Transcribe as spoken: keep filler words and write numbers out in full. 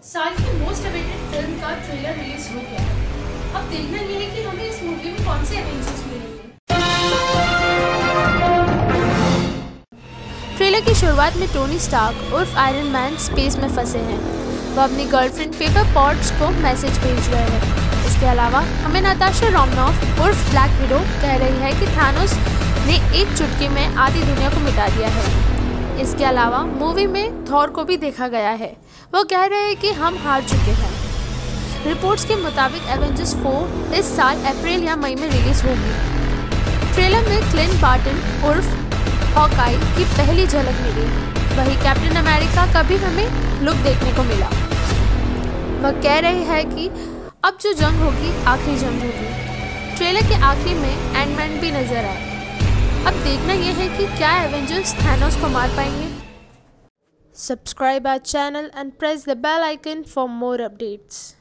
साल की most awaited film का ट्रेलर रिलीज हो गया है। अब देखना यह है कि हमें इस मूवी में कौन से एवेंजर्स मिलेंगे। ट्रेलर की शुरुआत में टोनी स्टार्क उर्फ आयरन मैन स्पेस में फंसे हैं। वह अपनी गर्लफ्रेंड पेपर पॉट्स को मैसेज भेज रहे हैं। इसके अलावा हमें नाताशा रोमनॉफ उर्फ ब्लैक विडो कह रही है कि थानोस ने एक चुटकी में आधी दुनिया को मिटा दिया है। इसके अलावा मूवी में थॉर को भी देखा गया है। वो कह रहे हैं कि हम हार चुके हैं। रिपोर्ट्स के मुताबिक एवेंजर्स फोर इस साल अप्रैल या मई में रिलीज होगी। ट्रेलर में क्लिंट बार्टन उर्फ हॉकाई की पहली झलक मिली। वही कैप्टन अमेरिका का भी हमें लुक देखने को मिला। वह कह रहे हैं कि अब जो जंग होगी आखिरी जंग होगी। ट्रेलर के आखिरी में एंटमैन भी नजर आए। अब देखना यह है कि क्या एवेंजर्स थानोस को मार पाएंगे। Subscribe our channel and press the bell icon for more updates.